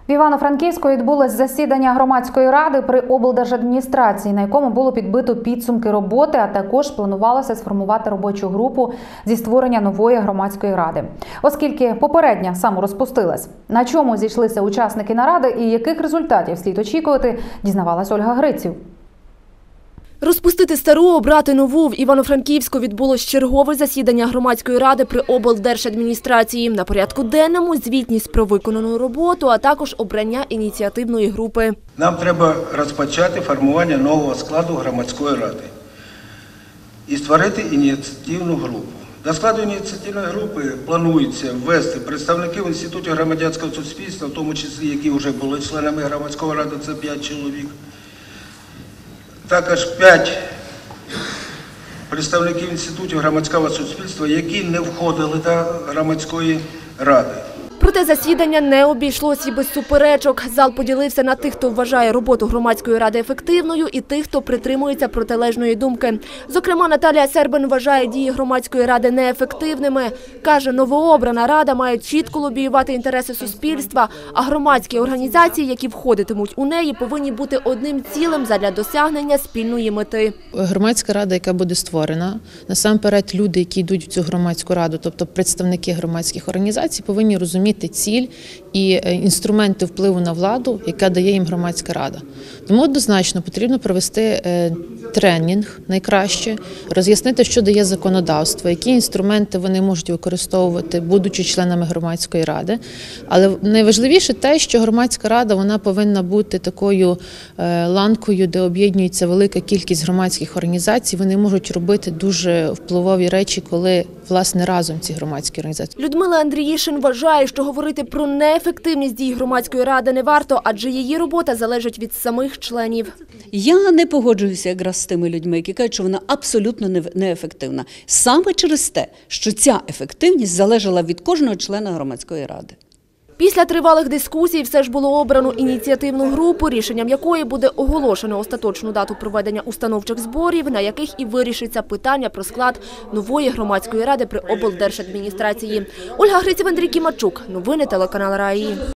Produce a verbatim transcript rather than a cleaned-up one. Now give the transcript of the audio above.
В Івано-Франківську відбулось засідання громадської ради при облдержадміністрації, на якому було підбито підсумки роботи, а також планувалося сформувати робочу групу зі створення нової громадської ради. Оскільки попередня саморозпустилась. На чому зійшлися учасники наради і яких результатів слід очікувати, дізнавалась Ольга Гриців. Розпустити стару, обрати нову. В Івано-Франківську відбулось чергове засідання громадської ради при облдержадміністрації. На порядку денному – звітність про виконану роботу, а також обрання ініціативної групи. Нам треба розпочати формування нового складу громадської ради і створити ініціативну групу. До складу ініціативної групи планується ввести представників інститутів громадянського суспільства, в тому числі, які вже були членами громадської ради, це п'ять чоловік. Також п'ять представників інститутів громадського суспільства, які не входили до громадської ради. Проте засідання не обійшлось і без суперечок. Зал поділився на тих, хто вважає роботу громадської ради ефективною, і тих, хто притримується протилежної думки. Зокрема, Наталія Сербин вважає дії громадської ради неефективними. Каже, новообрана рада має чітко лобіювати інтереси суспільства, а громадські організації, які входитимуть у неї, повинні бути одним цілим задля досягнення спільної мети. Громадська рада, яка буде створена, насамперед люди, які йдуть в цю громадську раду, тобто представники громадських організацій, повинні розуміти ціль і інструменти впливу на владу, яка дає їм громадська рада. Тому однозначно потрібно провести тренінг найкраще, роз'яснити, що дає законодавство, які інструменти вони можуть використовувати, будучи членами громадської ради. Але найважливіше те, що громадська рада вона повинна бути такою ланкою, де об'єднується велика кількість громадських організацій. Вони можуть робити дуже впливові речі, коли власне разом ці громадські організації. Людмила Андріїшин вважає, що говорити про неефективність дій громадської ради не варто, адже її робота залежить від самих членів. Я не погоджуюся якраз з тими людьми, які кажуть, що вона абсолютно неефективна. Саме через те, що ця ефективність залежала від кожного члена громадської ради. Після тривалих дискусій все ж було обрано ініціативну групу, рішенням якої буде оголошено остаточну дату проведення установчих зборів, на яких і вирішиться питання про склад нової громадської ради при облдержадміністрації. Ольга Гриців, Андрій Кімачук. Новини телеканал Раї.